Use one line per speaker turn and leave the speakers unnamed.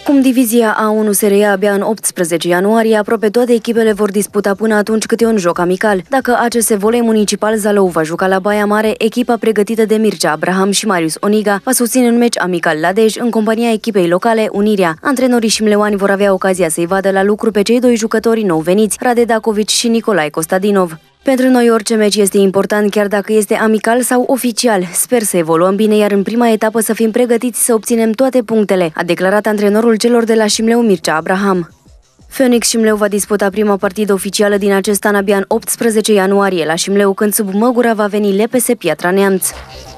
Cum divizia A1 se reia abia în 18 ianuarie, aproape toate echipele vor disputa până atunci câte un joc amical. Dacă ACS Volei Municipal Zalău va juca la Baia Mare, echipa pregătită de Mircea Abraham și Marius Oniga va susține un meci amical la Dej în compania echipei locale Unirea. Antrenorii șimleoani vor avea ocazia să-i vadă la lucru pe cei doi jucători nou veniți, Rade Dacovici și Nicolae Costadinov. Pentru noi orice meci este important, chiar dacă este amical sau oficial. Sper să evoluăm bine, iar în prima etapă să fim pregătiți să obținem toate punctele, a declarat antrenorul celor de la Șimleu Mircea Abraham. Phoenix Șimleu va disputa prima partidă oficială din acest an abia în 18 ianuarie la Șimleu, când sub măgura va veni LPS Piatra Neamț.